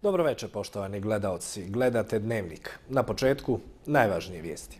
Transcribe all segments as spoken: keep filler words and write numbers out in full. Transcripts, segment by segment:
Dobro večer, poštovani gledaoci. Gledate Dnevnik. Na početku najvažnije vijesti.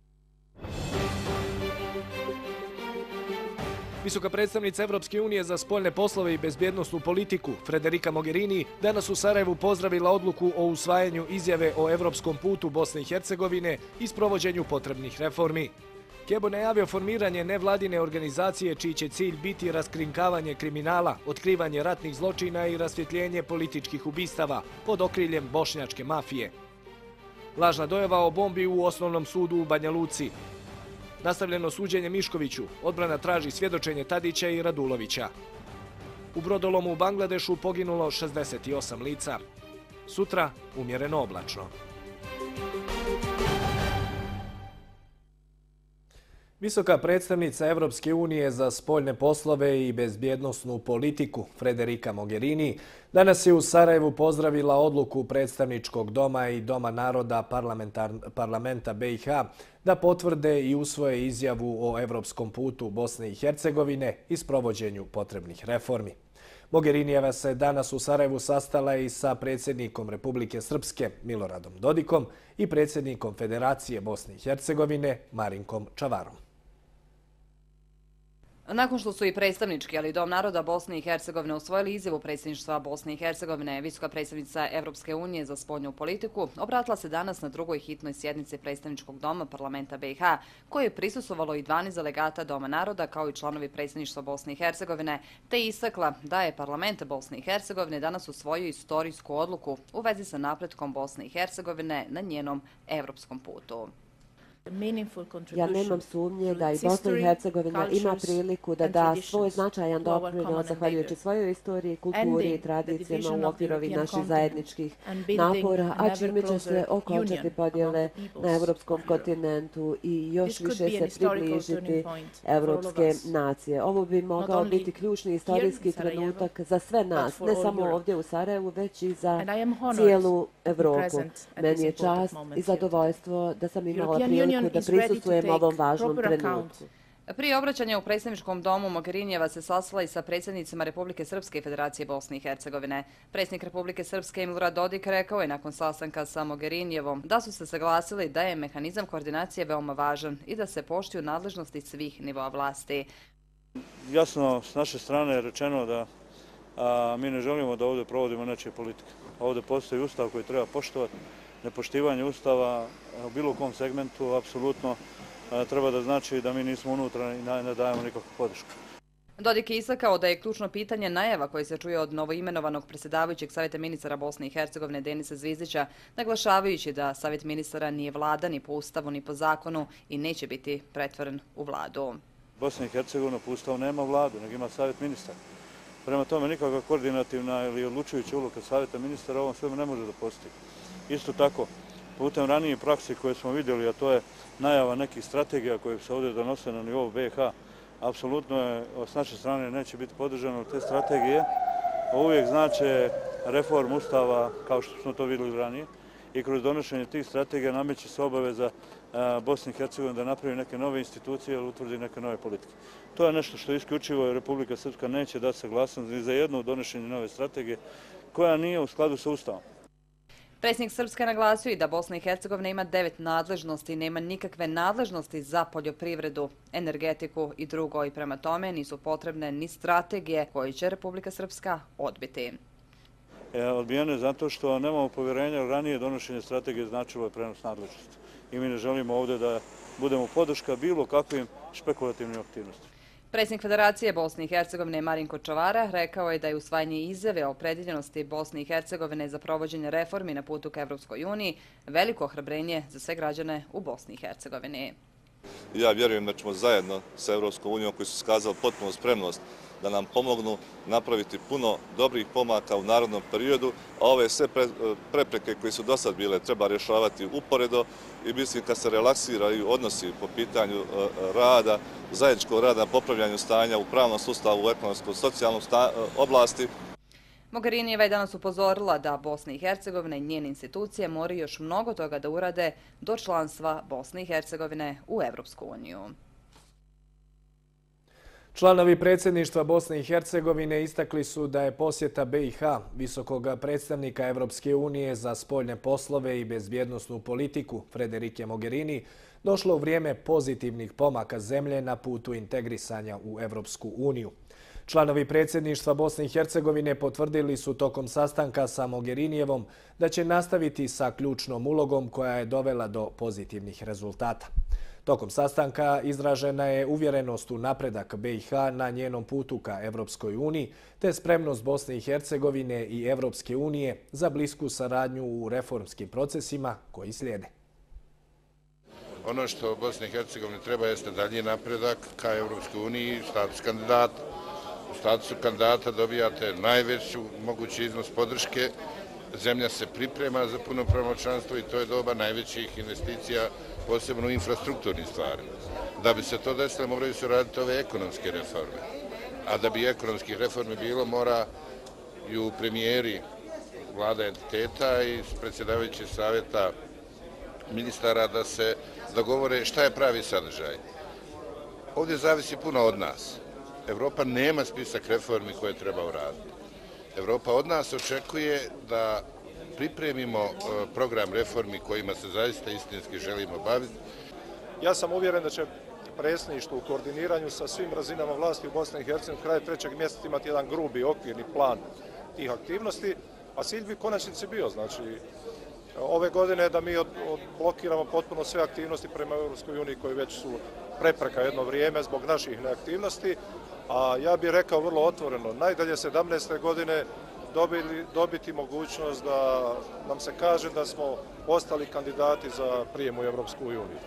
Visoka predstavnica Evropske unije za spoljne poslove i bezbjednosnu politiku Federica Mogherini danas u Sarajevu pozdravila odluku o usvajanju izjave o evropskom putu Bosne i Hercegovine i sprovođenju potrebnih reformi. Kebo najavio formiranje nevladine organizacije čiji će cilj biti raskrinkavanje kriminala, otkrivanje ratnih zločina i rasvjetljenje političkih ubistava pod okriljem bošnjačke mafije. Lažna dojava o bombi u osnovnom sudu u Banja Luci. Nastavljeno suđenje Miškoviću, odbrana traži svjedočenje Tadića i Radulovića. U brodolomu u Bangladešu poginulo šezdeset osam lica. Sutra umjereno oblačno. Visoka predstavnica Evropske unije za spoljne poslove i bezbjednosnu politiku Federica Mogherini danas je u Sarajevu pozdravila odluku predstavničkog doma i Doma naroda parlamenta B i H da potvrde i usvoje izjavu o evropskom putu Bosne i Hercegovine i sprovođenju potrebnih reformi. Mogherinijeva se danas u Sarajevu sastala i sa predsjednikom Republike Srpske Miloradom Dodikom i predsjednikom Federacije Bosne i Hercegovine Marinkom Čavarom. Nakon što su i predstavnički, ali i Dom naroda Bosne i Hercegovine usvojili izjavu predsjedništva Bosne i Hercegovine, visoka predstavnica Evropske unije za spoljnu politiku obratila se danas na drugoj hitnoj sjednici predstavničkog doma parlamenta B i H, koje je prisustvovalo i dvanaest delegata Doma naroda kao i članovi predsjedništva Bosne i Hercegovine, te istakla da je parlament Bosne i Hercegovine danas usvojio istorijsku odluku u vezi sa napretkom Bosne i Hercegovine na njenom evropskom putu. Ja nemam sumnje da i Bosna i Hercegovina ima priliku da da svoj značajan doprinos zahvaljujući svojoj istoriji, kulturi i tradicijama u okvirovi naših zajedničkih napora, a čime će se okončati podjele na evropskom kontinentu i još više se približiti evropske nacije. Ovo bi mogao biti ključni istorijski trenutak za sve nas, ne samo ovdje u Sarajevu, već i za cijelu Evropu. Meni je čast i zadovoljstvo da sam imala priliku da prisustvujem ovom važnom trenutku. Prije obraćanja u predsjedničkom domu Mogherinijeva se sastala i sa predsjednicima Republike Srpske i Federacije Bosne i Hercegovine. Predsjednik Republike Srpske Milorad Dodik rekao je nakon sastanka sa Mogherinjevom da su se saglasili da je mehanizam koordinacije veoma važan i da se poštuju nadležnosti svih nivoa vlasti. Jasno, s naše strane je rečeno da a, mi ne želimo da ovdje provodimo nečije politike. Ovdje postoji ustav koji treba poštovati. Nepoštivanje ustava u bilo kom segmentu apsolutno treba da znači da mi nismo unutra i ne dajemo nikakvu podršku. Dodik je istakao da je ključno pitanje najava koji se čuje od novoimenovanog predsjedavajućeg Savjeta ministara Bosne i Hercegovine Denisa Zvizdića, naglašavajući da Savjet ministara nije vlada ni po ustavu ni po zakonu i neće biti pretvoren u vladu. Bosna i Hercegovina po ustavu nema vladu, nego ima Savjet ministara. Prema tome nikakva koordinativna ili odlučujuća uloga Savjeta ministara ovom svemu ne može da postoji. Isto tako, putem ranije prakse koje smo vidjeli, a to je najava nekih strategija koje se ovdje donose na nivou B i H, apsolutno je s naše strane neće biti podržano te strategije. Uvijek znače reform ustava kao što smo to vidjeli ranije i kroz donošenje tih strategija nameće se obaveza Bosne i Hercegovine da napravi neke nove institucije ili utvrdi neke nove politike. To je nešto što isključivo Republika Srpska neće dati saglasnost ni za jedno donošenje nove strategije koja nije u skladu sa ustavom. Predsjednik Srpske naglasio i da Bosna i Hercegovina ima devet nadležnosti i nema nikakve nadležnosti za poljoprivredu, energetiku i drugo i prema tome nisu potrebne ni strategije koje će Republika Srpska odbiti. E, odbijeno je zato što nemamo povjerenja, ranije donošenje strategije značilo je prenos nadležnosti. I mi ne želimo ovdje da budemo podrška bilo kakvim špekulativnim aktivnostima. Predsjednik Federacije Bosne i Hercegovine Marinko Čavara rekao je da je usvajanje izjave o opredjeljenosti Bosne i Hercegovine za provođenje reformi na putu ka Evropskoj uniji veliko ohrabrenje za sve građane u Bosni i Hercegovini. Ja vjerujem da ćemo zajedno sa Evropskom unijom koji su skazali potpunu spremnost da nam pomognu napraviti puno dobrih pomaka u narodnom periodu, a ove sve prepreke koje su do sad bile treba rješavati uporedo i mislim kad se relaksiraju odnosi po pitanju rada, zajedničkog rada na popravljanju stanja u pravnom sustavu, u ekonomskom, socijalnom oblasti. Mogherinijeva je danas upozorila da Bosna i Hercegovina i njene institucije moraju još mnogo toga da urade do članstva Bosne i Hercegovine u Evropsku uniju. Članovi predsjedništva Bosne i Hercegovine istakli su da je posjeta B i H visokog predstavnika Evropske unije za spoljne poslove i bezbjednosnu politiku Frederike Mogherini došlo u vrijeme pozitivnih pomaka zemlje na putu integrisanja u Evropsku uniju. Članovi predsjedništva Bosne i Hercegovine potvrdili su tokom sastanka sa Mogherinijevom da će nastaviti sa ključnom ulogom koja je dovela do pozitivnih rezultata. Tokom sastanka izražena je uvjerenost u napredak B i H na njenom putu ka Evropskoj uniji, te spremnost Bosne i Hercegovine i Evropske unije za blisku saradnju u reformskim procesima koji slijede. Ono što Bosni i Hercegovini treba jeste dalji napredak ka Evropskoj uniji, status kandidata. U statusu kandidata dobijate najveću mogući iznos podrške. Zemlja se priprema za punopravno članstvo i to je doba najvećih investicija, posebno u infrastrukturnim stvarima. Da bi se to desilo, moraju se raditi ove ekonomske reforme. A da bi ekonomskih reformi bilo, moraju premijeri vlada entiteta i predsjedavajući savjeta ministara da se dogovore šta je pravi sadržaj. Ovdje zavisi puno od nas. Evropa nema spisak reformi koje treba uraditi. Evropa od nas očekuje da pripremimo program reformi kojima se zaista istinski želimo baviti. Ja sam uvjeren da će predsjedništvo u koordiniranju sa svim razinama vlasti u Bosni i Hercegovini kraj trećeg mjeseca imati jedan grubi okvirni plan tih aktivnosti, a cilj bi konačnici bio, znači, ove godine da mi odblokiramo potpuno sve aktivnosti prema Evropskoj uniji koji već su prepreka jedno vrijeme zbog naših neaktivnosti, a ja bih rekao vrlo otvoreno, najdalje sedamnaeste godine dobili, dobiti mogućnost da nam se kaže da smo postali kandidati za prijem u Evropsku uniju.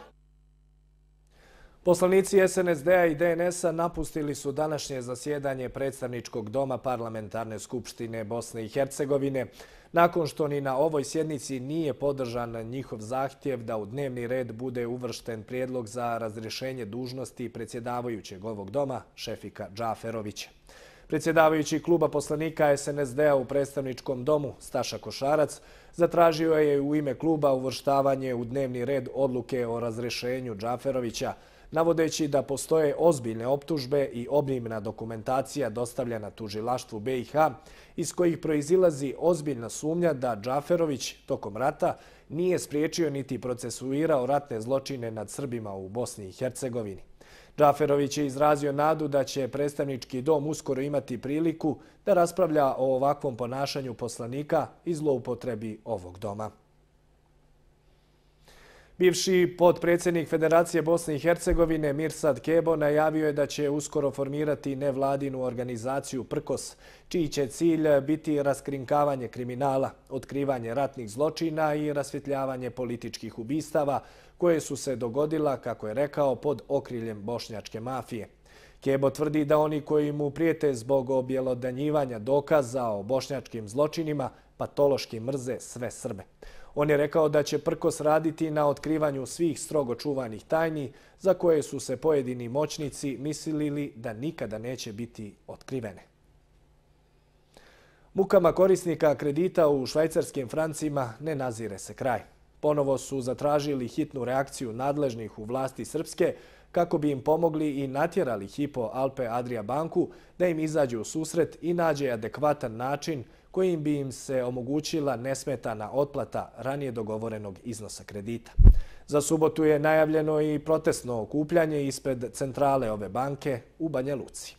Poslanici S N S D-a i D N S-a napustili su današnje zasjedanje predstavničkog doma Parlamentarne skupštine Bosne i Hercegovine, nakon što ni na ovoj sjednici nije podržan njihov zahtjev da u dnevni red bude uvršten prijedlog za razrješenje dužnosti predsjedavajućeg ovog doma, Šefika Džaferovića. Predsjedavajući kluba poslanika S N S D-a u predstavničkom domu, Staša Košarac, zatražio je u ime kluba uvrštavanje u dnevni red odluke o razrješenju Džaferovića, navodeći da postoje ozbiljne optužbe i obimna dokumentacija dostavljena tužilaštvu B i H, iz kojih proizilazi ozbiljna sumnja da Džaferović tokom rata nije spriječio niti procesuirao ratne zločine nad Srbima u Bosni i Hercegovini. Džaferović je izrazio nadu da će predstavnički dom uskoro imati priliku da raspravlja o ovakvom ponašanju poslanika i zloupotrebi ovog doma. Bivši potpredsjednik Federacije Bosne i Hercegovine Mirsad Kebo najavio je da će uskoro formirati nevladinu organizaciju Prkos, čiji će cilj biti raskrinkavanje kriminala, otkrivanje ratnih zločina i rasvjetljavanje političkih ubistava koje su se dogodila, kako je rekao, pod okriljem bošnjačke mafije. Kebo tvrdi da oni koji mu prijete zbog objelodanjivanja dokaza o bošnjačkim zločinima patološki mrze sve Srbe. On je rekao da će Prkos raditi na otkrivanju svih strogo čuvanih tajni za koje su se pojedini moćnici mislili da nikada neće biti otkrivene. Mukama korisnika kredita u švajcarskim francima ne nazire se kraj. Ponovo su zatražili hitnu reakciju nadležnih u vlasti Srpske kako bi im pomogli i natjerali Hypo Alpe Adria banku da im izađe u susret i nađe adekvatan način kojim bi im se omogućila nesmetana otplata ranije dogovorenog iznosa kredita. Za subotu je najavljeno i protestno okupljanje ispred centrale ove banke u Banja Luci.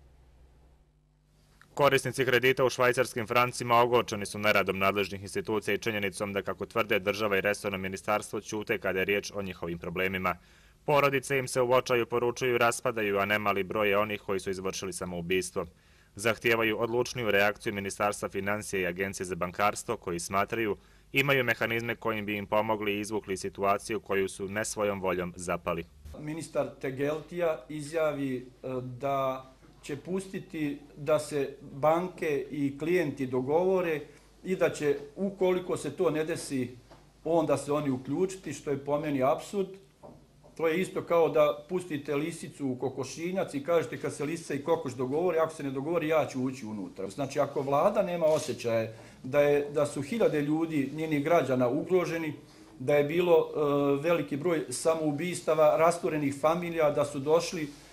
Korisnici kredita u švajcarskim francima ogorčeni su neradom nadležnih institucija i činjenicom da, kako tvrde, država i resorno ministarstvo ćute kada je riječ o njihovim problemima. Porodice im se u očaju poručuju i raspadaju, a nemali broj je onih koji su izvršili samoubistvo. Zahtijevaju odlučniju reakciju Ministarstva financija i Agencije za bankarstvo, koji smatraju imaju mehanizme kojim bi im pomogli i izvukli situaciju koju su ne svojom voljom zapali. Ministar Tegeltija izjavi da će pustiti da se banke i klijenti dogovore i da će, ukoliko se to ne desi, onda se oni uključiti, što je po meni apsurd. To je isto kao da pustite lisicu u kokošinjac i kažete kad se lisica i kokoš dogovori, ako se ne dogovori, ja ću ući unutra. Znači, ako vlada nema osjećaje da, je, da su hiljade ljudi, njenih građana, ugroženi, da je bilo e, veliki broj samoubistava, rasturenih familija, da su došli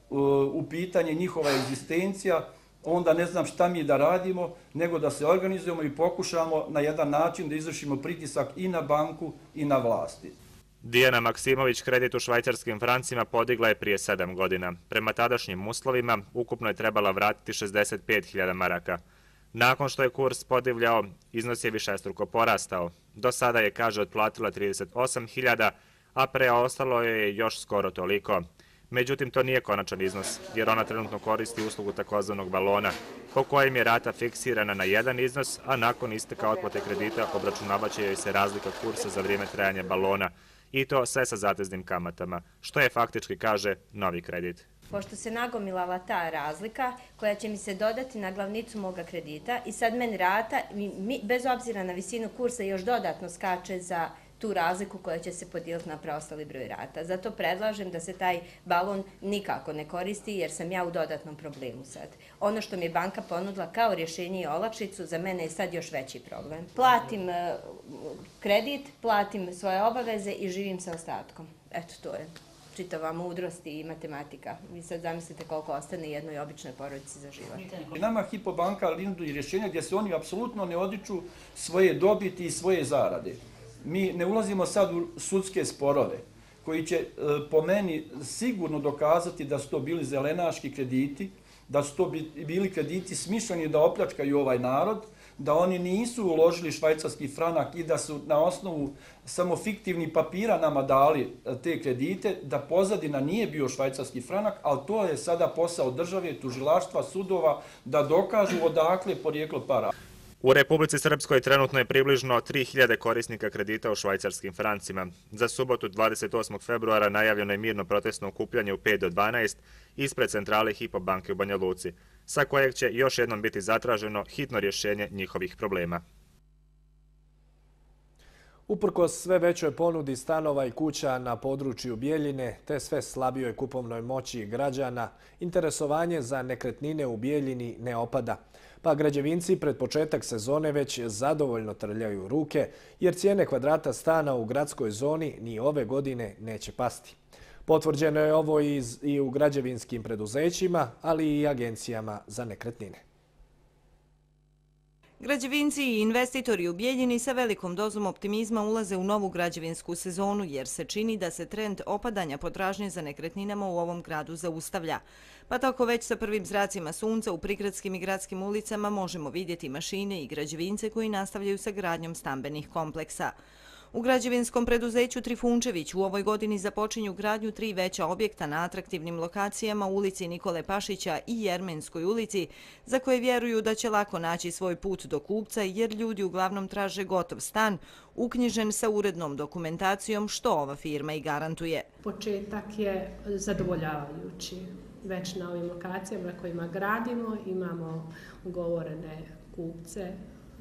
u pitanje njihova egzistencija, onda ne znam šta mi da radimo, nego da se organizujemo i pokušamo na jedan način da izvršimo pritisak i na banku i na vlasti. Dijana Maksimović kredit u švajcarskim francima podigla je prije sedam godina. Prema tadašnjim uslovima ukupno je trebala vratiti šezdeset pet hiljada maraka. Nakon što je kurs podivljao, iznos je višestruko porastao. Do sada je, kaže, otplatila trideset osam hiljada, a preostalo je još skoro toliko. Međutim, to nije konačan iznos, jer ona trenutno koristi uslugu takozvanog balona, po kojem je rata fiksirana na jedan iznos, a nakon isteka otplate kredita obračunavaće joj se razlika kursa za vrijeme trajanja balona, i to sve sa zateznim kamatama, što je faktički, kaže, novi kredit. Pošto se nagomilala ta razlika koja će mi se dodati na glavnicu moga kredita i sad meni rata, bez obzira na visinu kursa, još dodatno skače za tu razliku koja će se podijeliti na preostali broj rata. Zato predlažem da se taj balon nikako ne koristi jer sam ja u dodatnom problemu sad. Ono što mi je banka ponudila kao rješenje i olakšicu, za mene je sad još veći problem. Platim kredit, platim svoje obaveze i živim sa ostatkom. Eto, to je čitava mudrost i matematika. Vi sad zamislite koliko ostane jednoj običnoj porodici za život. Nama Hypo banka nudi rješenja gdje se oni apsolutno ne odriču svoje dobiti i svoje zarade. Mi ne ulazimo sad u sudske sporove koji će po meni sigurno dokazati da su to bili zelenaški krediti, da su to bili krediti smišljeni da opljačkaju ovaj narod, da oni nisu uložili švajcarski franak i da su na osnovu samo fiktivnih papira nama dali te kredite, da pozadina nije bio švajcarski franak, ali to je sada posao države, tužilaštva, sudova da dokažu odakle porijeklo para. U Republici Srpskoj trenutno je približno tri hiljade korisnika kredita u švajcarskim francima. Za subotu dvadeset osmog februara najavljeno je mirno protestno okupljanje u pet do dvanaest ispred centrale Hypo banke u Banja Luci, sa kojeg će još jednom biti zatraženo hitno rješenje njihovih problema. Uprkos sve većoj ponudi stanova i kuća na području Bijeljine, te sve slabijoj kupovnoj moći građana, interesovanje za nekretnine u Bijeljini ne opada. Pa građevinci pred početak sezone već zadovoljno trljaju ruke, jer cijene kvadrata stana u gradskoj zoni ni ove godine neće pasti. Potvrđeno je ovo i u građevinskim preduzećima, ali i agencijama za nekretnine. Građevinci i investitori u Bijeljini sa velikom dozom optimizma ulaze u novu građevinsku sezonu jer se čini da se trend opadanja potražnje za nekretninama u ovom gradu zaustavlja. Pa tako već sa prvim zracima sunca u prigradskim i gradskim ulicama možemo vidjeti mašine i građevince koji nastavljaju sa gradnjom stambenih kompleksa. U građevinskom preduzeću Trifunčević u ovoj godini započinju gradnju tri veća objekta na atraktivnim lokacijama u ulici Nikole Pašića i Jermenskoj ulici, za koje vjeruju da će lako naći svoj put do kupca jer ljudi uglavnom traže gotov stan, uknjižen sa urednom dokumentacijom, što ova firma i garantuje. Početak je zadovoljavajući. Već na ovim lokacijama na kojima gradimo imamo ugovorene kupce,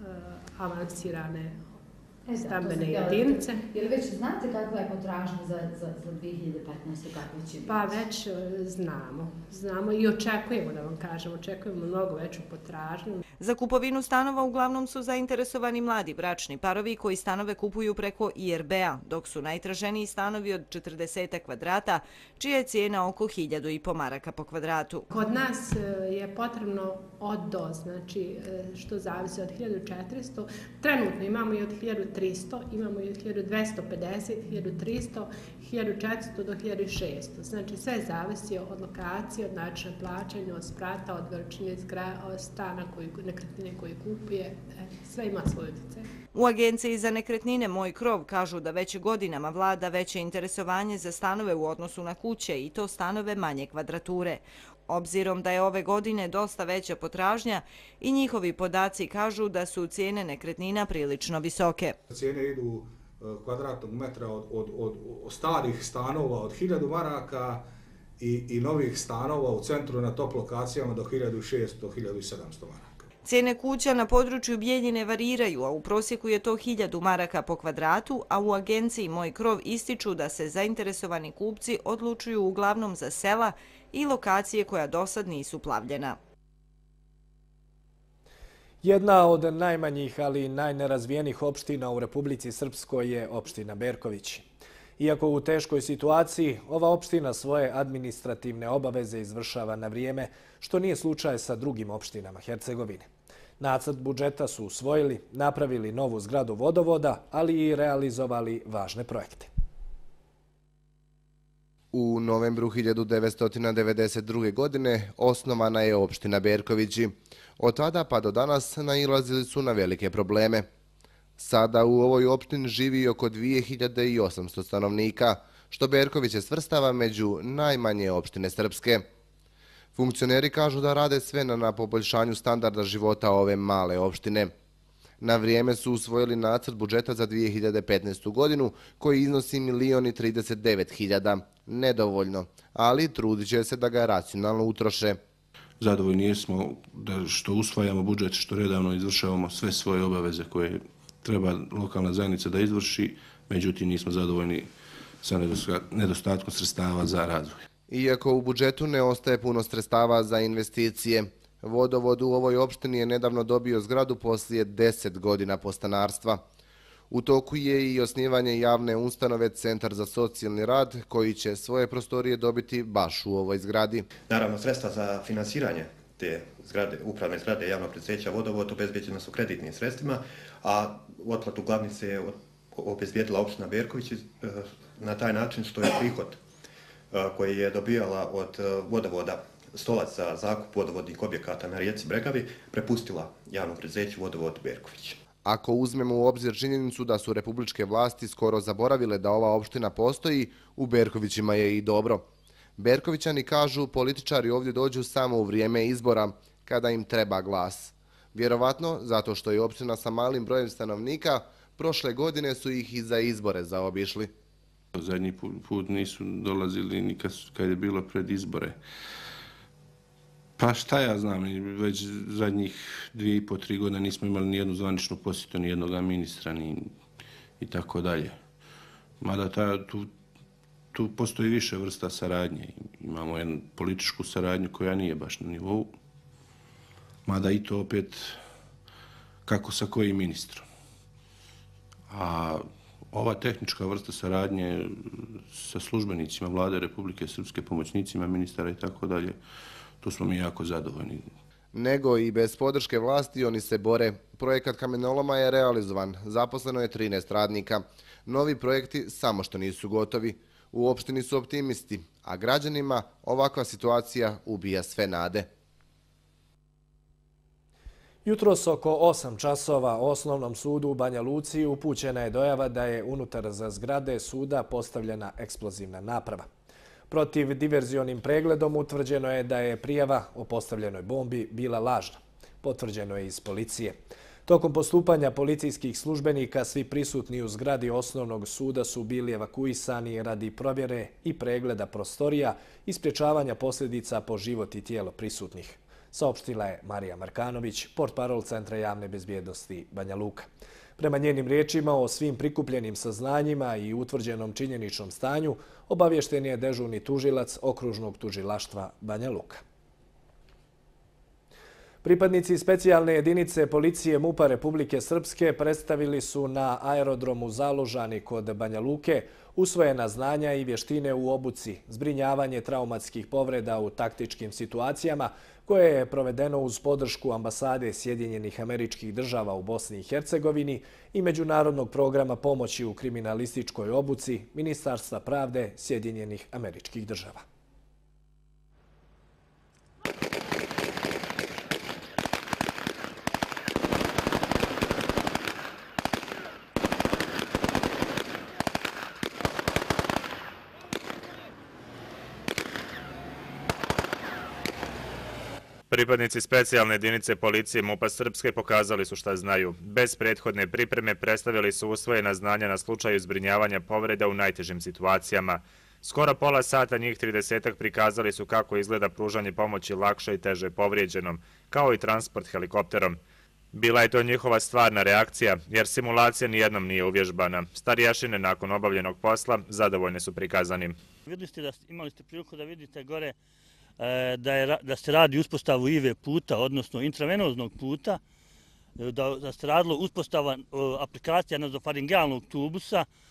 avansirane stambene jedinice. Je li već znate kakva je potražnja za dvije hiljade petnaeste. kakva će biti? Pa već znamo. Znamo i očekujemo, da vam kažem, očekujemo mnogo veću potražnju. Za kupovinu stanova uglavnom su zainteresovani mladi bračni parovi koji stanove kupuju preko I R B-a, dok su najtraženiji stanovi od četrdeset kvadrata, čija je cijena oko hiljadu i po maraka po kvadratu. Kod nas je potrebno od do, znači što zavisi od hiljadu četiristo. Trenutno imamo i od hiljadu tristo, imamo i od hiljadu dvjesto pedeset, hiljadu tristo, hiljadu četiristo do hiljadu šesto. Znači sve zavisi od lokacije, od načina plaćanja, od sprata, od veličine stana, nekretnine koje kupuje, sve ima svoj utjecaj. U Agenciji za nekretnine Moj krov kažu da već godinama vlada veće interesovanje za stanove u odnosu na kuće i to stanove manje kvadrature. Obzirom da je ove godine dosta veća potražnja i njihovi podaci kažu da su cijene nekretnina prilično visoke. Cijene idu kvadratnog metra od, od, od, od starih stanova od hiljadu maraka i, i novih stanova u centru na top lokacijama do hiljadu šesto do hiljadu sedamsto maraka. Cijene kuća na području Bijeljine variraju, a u prosjeku je to hiljadu maraka po kvadratu, a u agenciji Moj krov ističu da se zainteresovani kupci odlučuju uglavnom za sela i lokacije koja dosad nisu plavljena. Jedna od najmanjih, ali i najnerazvijenijih opština u Republici Srpskoj je opština Berković. Iako u teškoj situaciji, ova opština svoje administrativne obaveze izvršava na vrijeme, što nije slučaj sa drugim opštinama Hercegovine. Nacrt budžeta su usvojili, napravili novu zgradu vodovoda, ali i realizovali važne projekte. U novembru hiljadu devetsto devedeset druge. godine osnovana je opština Berkovići. Od tada pa do danas nailazili su na velike probleme. Sada u ovoj opštini živi oko dvije hiljade osamsto stanovnika, što Berkoviće svrstava među najmanje opštine srpske. Funkcioneri kažu da rade sve na poboljšanju standarda života ove male opštine. Na vrijeme su usvojili nacrt budžeta za dvije hiljade petnaestu. godinu koji iznosi milion i trideset devet hiljada. Nedovoljno, ali trudit će se da ga racionalno utroše. Zadovoljni smo što usvajamo budžet, što redavno izvršavamo sve svoje obaveze koje treba lokalna zajednica da izvrši, međutim nismo zadovoljni sa nedostatkom sredstava za razvoj. Iako u budžetu ne ostaje puno sredstava za investicije, vodovod u ovoj opštini je nedavno dobio zgradu poslije deset godina postanarstva. U toku je i osnivanje javne ustanove Centar za socijalni rad, koji će svoje prostorije dobiti baš u ovoj zgradi. Naravno, sredstva za finansiranje te zgrade, upravne zgrade javnog preduzeća Vodovod obezbeđena su kreditnim sredstvima, a otplatu glavnice je obezbijedila opština Berković na taj način što je prihod koji je dobijala od vodovoda Stolac za zakup vodovodnih objekata na rijeci Bregavi prepustila javnom preduzeću Vodovod Berković. Ako uzmemo u obzir činjenicu da su republičke vlasti skoro zaboravile da ova opština postoji, u Berkovićima je i dobro. Berkovićani kažu političari ovdje dođu samo u vrijeme izbora, kada im treba glas. Vjerovatno, zato što je opština sa malim brojem stanovnika, prošle godine su ih i za izbore zaobišli. Zadnji put nisu dolazili ni kad je bilo pred izbore. Pa šta ja znam, već zadnjih dvije i po, tri godine nismo imali nijednu zvaničnu posjetu, nijednog ministra i tako dalje. Mada tu postoji više vrsta saradnje. Imamo jednu političku saradnju koja nije baš na nivou, mada i to opet kako sa kojim ministrom. A ova tehnička vrsta saradnje sa službenicima Vlade Republike Srpske, pomoćnicima ministara i tako dalje, tu smo mi jako zadovoljni. Nego i bez podrške vlasti oni se bore. Projekat kamenoloma je realizovan, zaposleno je trinaest radnika. Novi projekti samo što nisu gotovi. U opštini su optimisti, a građanima ovakva situacija ubija sve nade. Jutros oko osam časova Osnovnom sudu u Banja Luci upućena je dojava da je unutar za zgrade suda postavljena eksplozivna naprava. Protiv diverzionim pregledom utvrđeno je da je prijava o postavljenoj bombi bila lažna. Potvrđeno je iz policije. Tokom postupanja policijskih službenika svi prisutni u zgradi Osnovnog suda su bili evakuisani radi provjere i pregleda prostorija i sprječavanja posljedica po život i tijelo prisutnih. Saopštila je Marija Markanović, portparol Centra javne bezbjednosti Banja Luka. Prema njenim riječima o svim prikupljenim saznanjima i utvrđenom činjeničnom stanju obavješten je dežurni tužilac okružnog tužilaštva Banja Luka. Pripadnici specijalne jedinice policije MUP-a Republike Srpske predstavili su na aerodromu Založani kod Banja Luke usvojena znanja i vještine u obuci, zbrinjavanje traumatskih povreda u taktičkim situacijama koje je provedeno uz podršku ambasade Sjedinjenih Američkih Država u Bosni i Hercegovini i Međunarodnog programa pomoći u kriminalističkoj obuci Ministarstva pravde Sjedinjenih Američkih Država. Pripadnici specijalne jedinice policije MUP-a Srpske pokazali su šta znaju. Bez prethodne pripreme predstavili su usvojena znanja na slučaju zbrinjavanja povreda u najtežim situacijama. Skoro pola sata njih tridesetak prikazali su kako izgleda pružanje pomoći lakše i teže povrijeđenom, kao i transport helikopterom. Bila je to njihova stvarna reakcija, jer simulacija nijednom nije uvježbana. Starijašine nakon obavljenog posla zadovoljne su prikazanim. Vidjeli ste da imali ste priliku da vidite gore Da, je, da se radi uspostavu I V puta, odnosno intravenoznog puta, da, da se radilo uspostava aplikacija nazofaringealnog tubusa,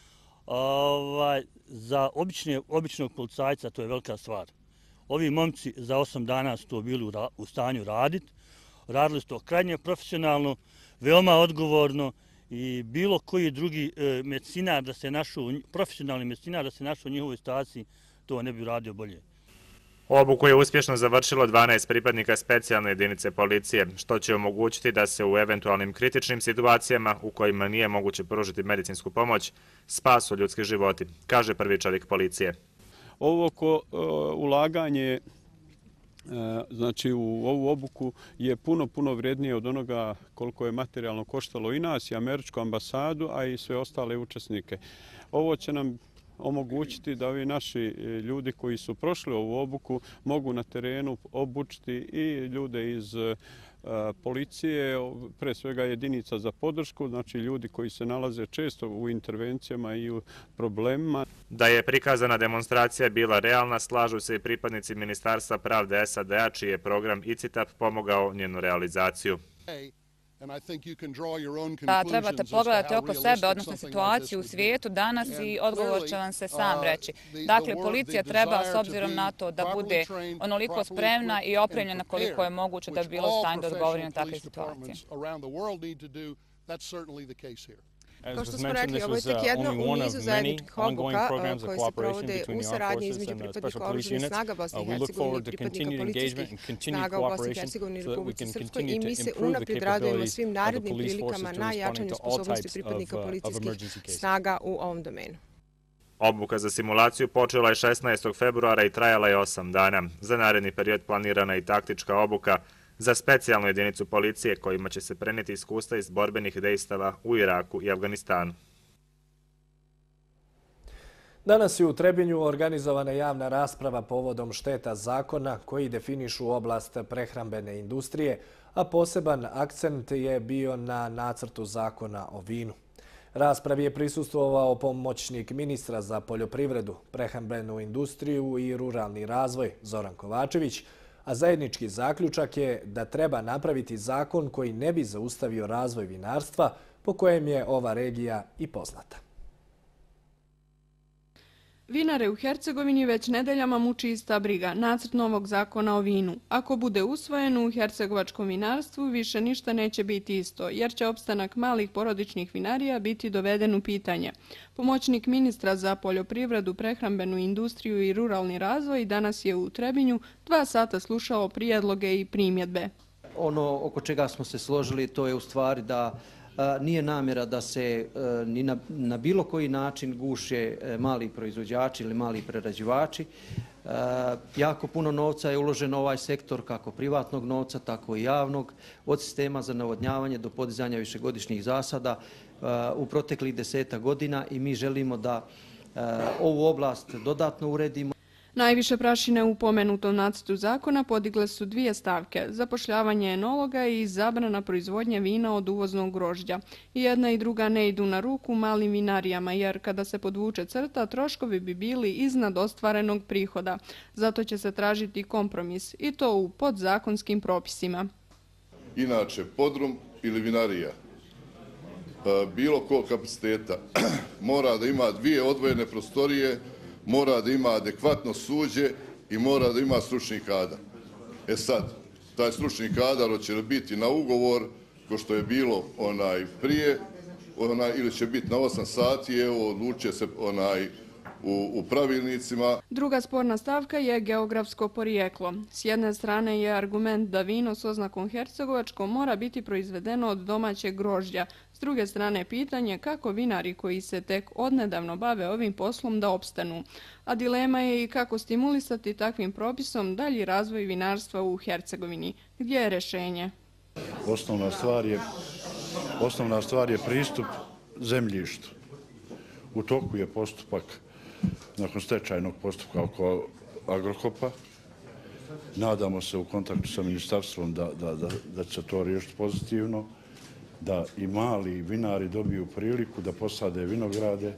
za običnog policajca to je velika stvar. Ovi momci za osam dana su to bili u stanju raditi. Radili su to krajnje profesionalno, veoma odgovorno i bilo koji drugi medicinar da se našao, profesionalni medicinar da se našao u njihovoj situaciji, to ne bi radio bolje. Obuku je uspješno završilo dvanaest pripadnika specijalne jedinice policije, što će omogućiti da se u eventualnim kritičnim situacijama u kojima nije moguće pružiti medicinsku pomoć spasu ljudski životi, kaže prvi čovjek policije. Ovo ulaganje znači u ovu obuku je puno, puno vrijednije od onoga koliko je materijalno koštalo i nas, i američku ambasadu, a i sve ostale učesnike. Ovo će nam omogućiti da ovi naši ljudi koji su prošli ovu obuku mogu na terenu obučiti i ljude iz policije, pre svega jedinica za podršku, znači ljudi koji se nalaze često u intervencijama i u problemima. Da je prikazana demonstracija bila realna, slažu se i pripadnici Ministarstva pravde S A D-a, čiji je program I C I T A P pomogao njenu realizaciju. Da, trebate pogledati oko sebe, odnosno situaciju u svijetu danas i odgovor će vam se sam reći. Dakle, policija treba, s obzirom na to, da bude onoliko spremna i opremljena koliko je moguće da bi bilo u stanju da odgovori na takve situacije. Kao što smo rekli, ovo je tek jedno u nizu zajedničkih obuka koji se provode u saradnji između pripadnika oružanih snaga Bosne i Hercegovine i pripadnika policijskih snaga u Bosni i Hercegovini i Republici Srpskoj i mi se unaprijed radujemo svim narednim prilikama na jačanju sposobnosti pripadnika policijskih snaga u ovom domenu. Obuka za simulaciju počela je šesnaestog februara i trajala je osam dana. Za naredni period planirana je i taktička obuka za specijalnu jedinicu policije kojima će se prenijeti iskustva iz borbenih dejstava u Iraku i Afganistanu. Danas je u Trebinju organizovana javna rasprava povodom šteta zakona koji definišu oblast prehrambene industrije, a poseban akcent je bio na nacrtu zakona o vinu. Raspravi je prisustvovao pomoćnik ministra za poljoprivredu, prehrambenu industriju i ruralni razvoj Zoran Kovačević, a zajednički zaključak je da treba napraviti zakon koji ne bi zaustavio razvoj vinarstva, po kojem je ova regija i poznata. Vinare u Hercegovini već nedeljama muči ista briga, nacrt novog zakona o vinu. Ako bude usvojen, u hercegovačkom vinarstvu više ništa neće biti isto, jer će opstanak malih porodičnih vinarija biti doveden u pitanje. Pomoćnik ministra za poljoprivredu, prehrambenu industriju i ruralni razvoj danas je u Trebinju dva sata slušao prijedloge i primjedbe. Ono oko čega smo se složili to je u stvari da nije namjera da se ni na, na bilo koji način guše mali proizvođači ili mali prerađivači. Jako puno novca je uloženo u ovaj sektor, kako privatnog novca, tako i javnog, od sistema za navodnjavanje do podizanja višegodišnjih zasada u proteklih deseta godina i mi želimo da ovu oblast dodatno uredimo. Najviše prašine u pomenutom nacrtu zakona podigle su dvije stavke, zapošljavanje enologa i zabrana proizvodnje vina od uvoznog grožđa. I jedna i druga ne idu na ruku malim vinarijama, jer kada se podvuče crta, troškovi bi bili iznad ostvarenog prihoda. Zato će se tražiti kompromis, i to u podzakonskim propisima. Inače, podrum ili vinarija, bilo kog kapaciteta, mora da ima dvije odvojene prostorije, mora da ima adekvatno suđe i mora da ima stručni kadar. E sad, taj stručni kadar će biti na ugovor, ko što je bilo onaj prije, onaj, ili će biti na osam sati, evo, odlučuje se onaj u, u pravilnicima. Druga sporna stavka je geografsko porijeklo. S jedne strane je argument da vino s oznakom hercegovačko mora biti proizvedeno od domaćeg grožđa. S druge strane pitanje kako vinari koji se tek odnedavno bave ovim poslom da opstanu. A dilema je i kako stimulisati takvim propisom dalji razvoj vinarstva u Hercegovini. Gdje je rješenje? Osnovna stvar je, osnovna stvar je pristup zemljištu. U toku je postupak nakon stečajnog postupka oko Agrokopa. Nadamo se u kontaktu sa ministarstvom da, da, da, da će to riješiti pozitivno, da i mali vinari dobiju priliku da posade vinograde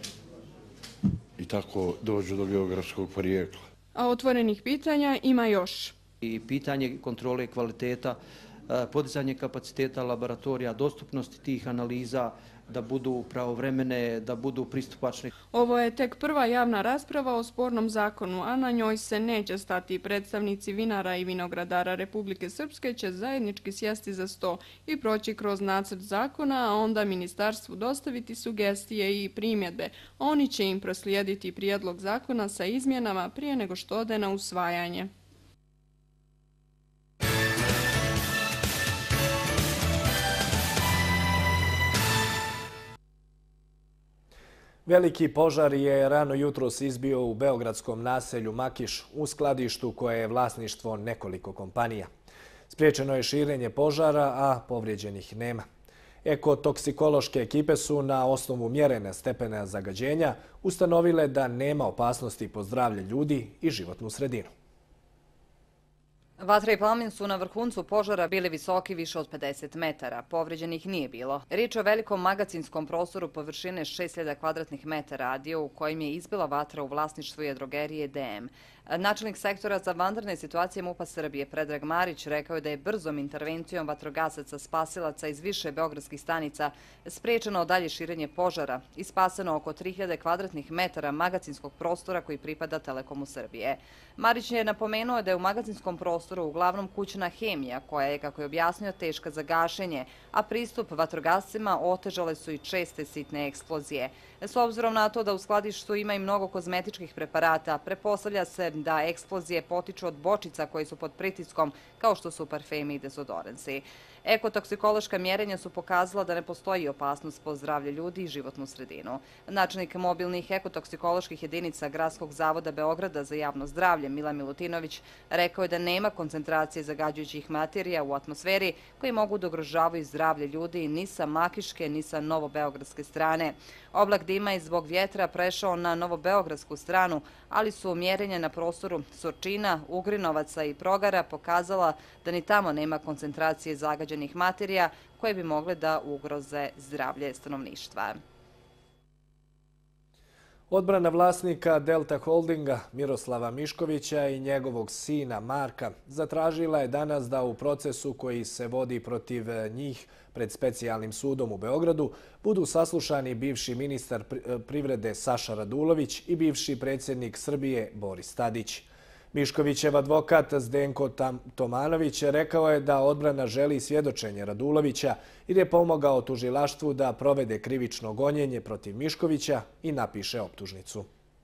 i tako dođu do geografskog porijekla. A otvorenih pitanja ima još. I pitanje kontrole kvaliteta, podizanje kapaciteta laboratorija, dostupnosti tih analiza, da budu pravovremene, da budu pristupačne. Ovo je tek prva javna rasprava o spornom zakonu, a na njoj se neće stati. Predstavnici vinara i vinogradara Republike Srpske će zajednički sjesti za sto i proći kroz nacrt zakona, a onda ministarstvu dostaviti sugestije i primjedbe. Oni će im proslijediti prijedlog zakona sa izmjenama prije nego što ode na usvajanje. Veliki požar je rano jutros izbio u beogradskom naselju Makiš u skladištu koje je vlasništvo nekoliko kompanija. Spriječeno je širenje požara, a povrijeđenih nema. Ekotoksikološke ekipe su na osnovu mjerenja stepena zagađenja ustanovile da nema opasnosti po zdravlje ljudi i životnu sredinu. Vatra i plamen su na vrhuncu požara bili visoki više od pedeset metara. Povrijeđenih nije bilo. Riječ je o velikom magacinskom prostoru površine šest hiljada kvadratnih metara, dio u kojem je izbila vatra u vlasništvu drogerije D M. Načelnik sektora za vanredne situacije MUP-a Srbije Predrag Marić rekao je da je brzom intervencijom vatrogasaca spasilaca iz više beogradskih stanica spriječeno dalje širenje požara i spaseno oko tri hiljade kvadratnih metara magacinskog prostora koji pripada Telekomu Srbije. Marić je napomenuo da je u magacinskom prostoru uglavnom kućna hemija koja je, kako je objasnio, teška za gašenje, a pristup vatrogascima otežale su i česte sitne eksplozije. S obzirom na to da u skladištu ima i mnogo kozmetičkih preparata, pretpostavlja se da eksplozije potiču od bočica koji su pod pritiskom, kao što su parfemi i dezodoransi. Ekotoksikološka mjerenja su pokazala da ne postoji opasnost po zdravlje ljudi i životnu sredinu. Načelnik mobilnih ekotoksikoloških jedinica Gradskog zavoda Beograda za javno zdravlje Milan Milutinović rekao je da nema koncentracije zagađujućih materija u atmosferi koji mogu da ugrožavaju zdravlje ljudi ni sa makiške ni sa novobeogradske strane. Oblak dima je zbog vjetra prešao na novobeogradsku stranu, ali su mjerenja na prostoru Surčina, Ugrinovaca i Progara pokazala da ni tamo nema koncentracije zagađenih materija koje bi mogle da ugroze zdravlje stanovništva. Odbrana vlasnika Delta Holdinga Miroslava Miškovića i njegovog sina Marka zatražila je danas da u procesu koji se vodi protiv njih pred specijalnim sudom u Beogradu budu saslušani bivši ministar privrede Saša Radulović i bivši predsjednik Srbije Boris Tadić. Miškovićev advokat Zdenko Tomanović rekao je da odbrana želi svjedočenje Radulovića jer je pomogao tužilaštvu da provede krivično gonjenje protiv Miškovića i napiše optužnicu.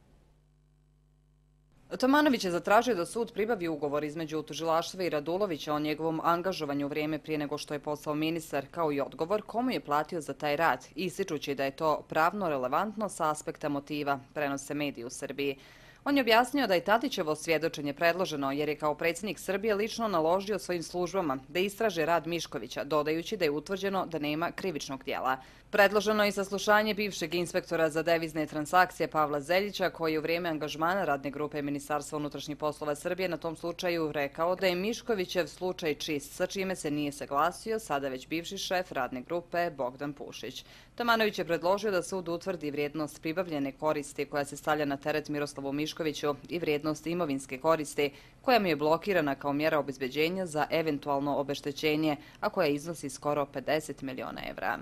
Tomanović je zatražio da sud pribavi ugovor između tužilaštva i Radulovića o njegovom angažovanju u vrijeme prije nego što je postao ministar, kao i odgovor komu je platio za taj rad, ističući da je to pravno relevantno sa aspekta motiva, prenose mediji u Srbiji. On je objasnio da je Tadićevo svjedočenje predloženo jer je kao predsjednik Srbije lično naložio svojim službama da istraže rad Miškovića, dodajući da je utvrđeno da nema krivičnog djela. Predloženo je i saslušanje bivšeg inspektora za devizne transakcije Pavla Zeljića, koji je u vrijeme angažmana radne grupe Ministarstva unutrašnjih poslova Srbije na tom slučaju rekao da je Miškovićev slučaj čist, sa čime se nije saglasio sada već bivši šef radne grupe Bogdan Pušić. Tomanović je predložio da sud utvrdi vrijednost pribavljene koristi koja se stavlja na teret Miroslavu Miškoviću i vrijednost imovinske koristi koja mu je blokirana kao mjera obezbeđenja za eventualno obeštećenje, a koja iznosi skoro pedeset miliona evra.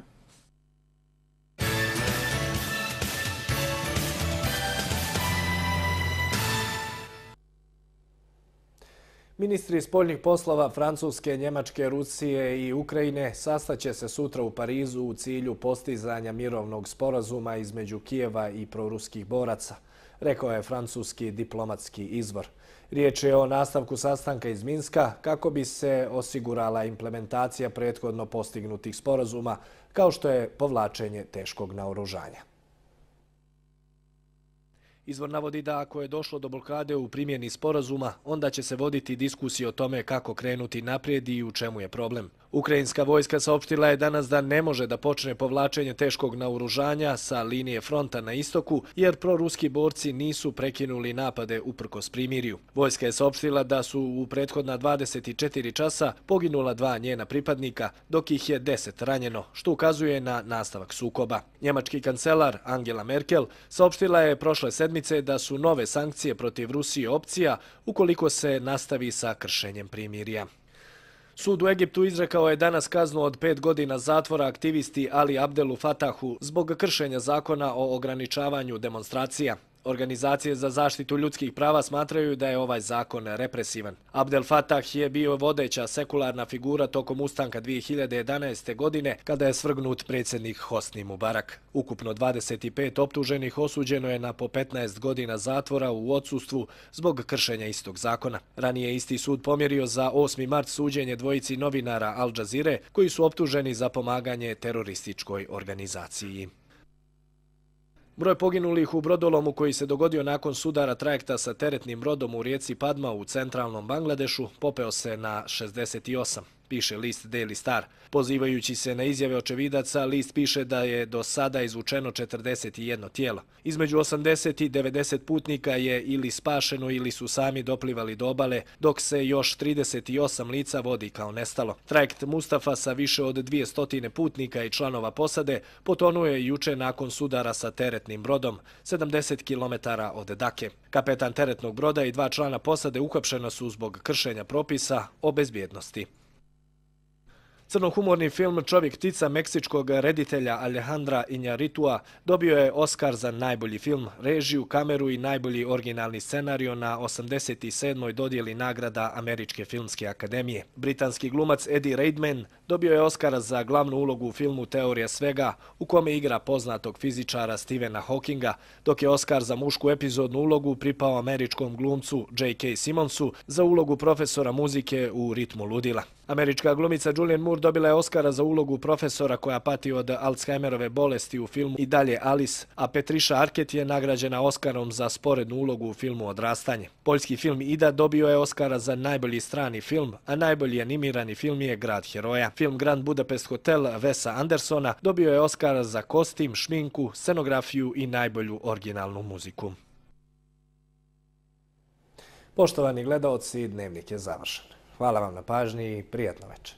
Ministri spoljnih poslova Francuske, Njemačke, Rusije i Ukrajine sastaće se sutra u Parizu u cilju postizanja mirovnog sporazuma između Kijeva i proruskih boraca, rekao je francuski diplomatski izvor. Riječ je o nastavku sastanka iz Minska kako bi se osigurala implementacija prethodno postignutih sporazuma, kao što je povlačenje teškog naoružanja. Izvor navodi da ako je došlo do blokade u primjeni sporazuma, onda će se voditi diskusije o tome kako krenuti naprijed i u čemu je problem. Ukrajinska vojska saopštila je danas da ne može da počne povlačenje teškog naoružanja sa linije fronta na istoku, jer proruski borci nisu prekinuli napade uprkos primirju. Vojska je saopštila da su u prethodna dvadeset četiri časa poginula dva njena pripadnika, dok ih je deset ranjeno, što ukazuje na nastavak sukoba. Njemački kancelar Angela Merkel saopštila je prošle sedmice da su nove sankcije protiv Rusije opcija ukoliko se nastavi sa kršenjem primirja. Sud u Egiptu izrekao je danas kaznu od pet godina zatvora aktivisti Ali Abdelu Fatahu zbog kršenja zakona o ograničavanju demonstracija. Organizacije za zaštitu ljudskih prava smatraju da je ovaj zakon represivan. Abdel Fatah je bio vodeća sekularna figura tokom ustanka dvije hiljade jedanaeste. godine kada je svrgnut predsjednik Hosni Mubarak. Ukupno dvadeset pet optuženih osuđeno je na po petnaest godina zatvora u odsustvu zbog kršenja istog zakona. Ranije je isti sud pomjerio za osmi mart suđenje dvojici novinara Al Jazeere koji su optuženi za pomaganje terorističkoj organizaciji. Broj poginulih u brodolomu koji se dogodio nakon sudara trajekta sa teretnim brodom u rijeci Padma u centralnom Bangladešu popeo se na šezdeset osam, piše list Daily Star. Pozivajući se na izjave očevidaca, list piše da je do sada izvučeno četrdeset jedno tijelo. Između osamdeset i devedeset putnika je ili spašeno ili su sami doplivali do obale, dok se još trideset osam lica vodi kao nestalo. Trajekt Mustafa sa više od dvjesto putnika i članova posade potonuo je juče nakon sudara sa teretnim brodom, sedamdeset kilometara od Dake. Kapetan teretnog broda i dva člana posade uhapšena su zbog kršenja propisa o bezbjednosti. Crnohumorni film Čovjek ptica meksičkog reditelja Alejandra Iñárritua dobio je Oskar za najbolji film, režiju, kameru i najbolji originalni scenario na osamdeset sedmoj dodjeli nagrada Američke filmske akademije. Britanski glumac Eddie Redmayne dobio je Oskara za glavnu ulogu u filmu Teorija svega, u kome igra poznatog fizičara Stephena Hawkinga, dok je Oskar za mušku epizodnu ulogu pripao američkom glumcu J K Simonsu za ulogu profesora muzike u Ritmu ludila. Američka glumica Julianne Moore dobila je Oskara za ulogu profesora koja pati od Alzheimerove bolesti u filmu I dalje Alice, a Patricia Arquette je nagrađena Oskarom za sporednu ulogu u filmu Odrastanje. Poljski film Ida dobio je Oskara za najbolji strani film, a najbolji animirani film je Grad heroja. Film Grand Budapest Hotel Wesa Andersona dobio je Oskara za kostim, šminku, scenografiju i najbolju originalnu muziku. Poštovani gledaoci, dnevnik je završen. Hvala vam na pažnji i prijatno večer.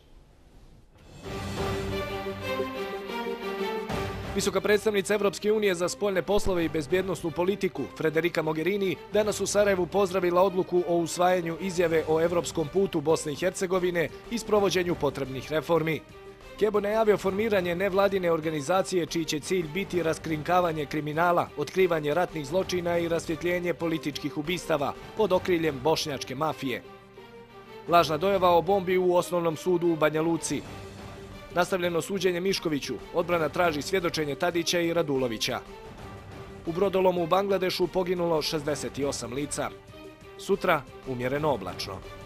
Visoka predstavnica Evropske unije za spoljne poslove i bezbjednosnu politiku Frederica Mogherini danas u Sarajevu pozdravila odluku o usvajanju izjave o evropskom putu Bosne i Hercegovine i sprovođenju potrebnih reformi. Kebo najavio formiranje nevladine organizacije čiji će cilj biti raskrinkavanje kriminala, otkrivanje ratnih zločina i rasvjetljenje političkih ubistava pod okriljem bošnjačke mafije. Lažna dojava o bombi u osnovnom sudu u Banja Luci. Nastavljeno suđenje Miškoviću, odbrana traži svjedočenje Tadića i Radulovića. U brodolomu u Bangladešu poginulo šezdeset osam lica. Sutra umjereno oblačno.